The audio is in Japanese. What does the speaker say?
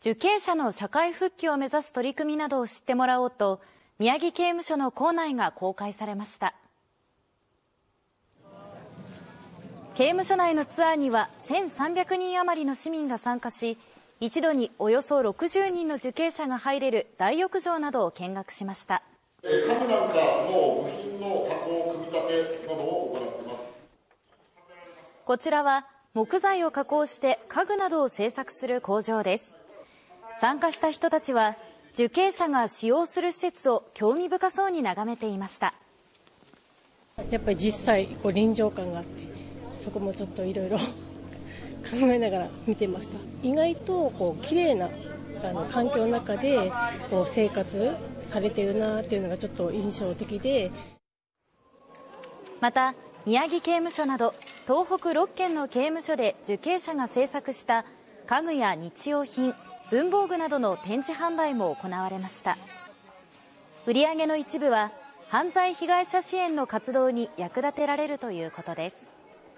受刑者の社会復帰を目指す取り組みなどを知ってもらおうと、宮城刑務所の構内が公開されました。刑務所内のツアーには1300人余りの市民が参加し、一度におよそ60人の受刑者が入れる大浴場などを見学しました。 家具なんかの部品の加工、組み立てなどを行っています。 こちらは木材を加工して家具などを製作する工場です。参加した人たちは受刑者が使用する施設を興味深そうに眺めていました。 やっぱり実際臨場感があって、そこもちょっといろいろ考えながら見てました。意外と綺麗な環境の中で生活されてるなっていうのがちょっと印象的で、 また宮城刑務所など東北6県の刑務所で受刑者が制作した家具や日用品、文房具などの展示販売も行われました。売上の一部は犯罪被害者支援の活動に役立てられるということです。